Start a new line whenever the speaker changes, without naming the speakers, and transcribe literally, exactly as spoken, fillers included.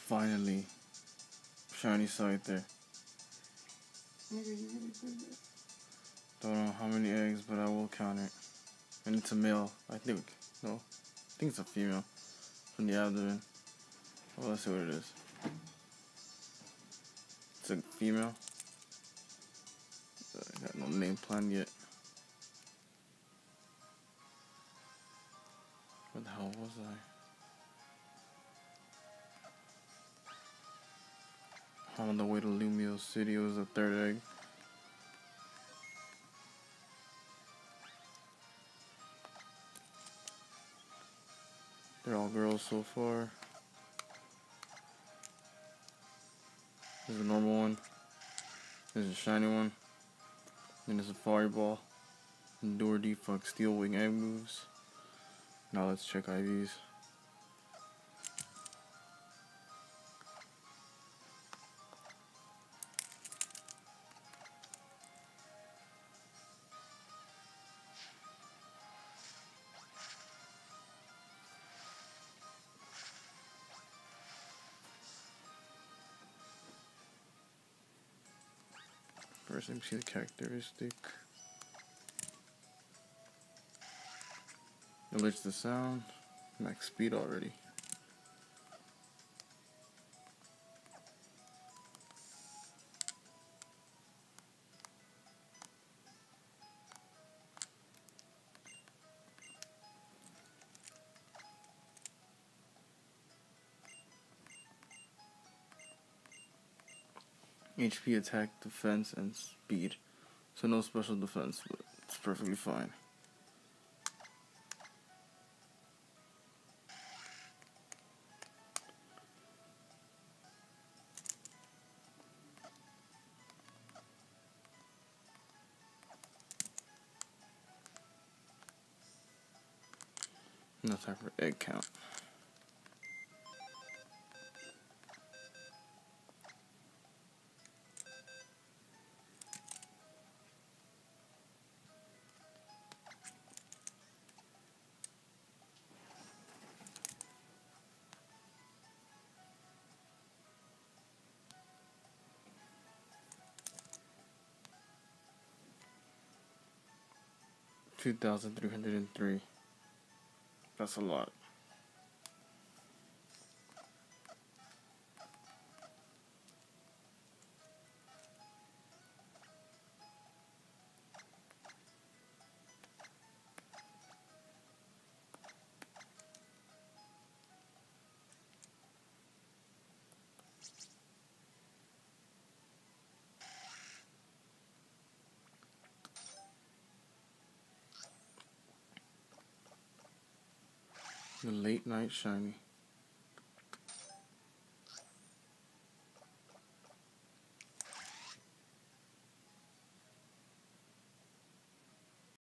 Finally, Shiny Scyther. Don't know how many eggs, but I will count it. And it's a male, I think. No, I think it's a female from the abdomen. Well, let's see what it is. It's a female. I got no name planned yet. What the hell was I? I'm on the way to Lumio City. It was the third egg. They're all girls so far. There's a normal one. There's a shiny one. And there's a fireball. Endure Defuck Steel Wing egg moves. Now let's check I Vs. First, let me see the characteristic. Alerts the sound. Max speed already. H P, attack, defense, and speed. So no special defense, but it's perfectly fine. No time for egg count. two thousand three hundred three. That's a lot. The late night shiny.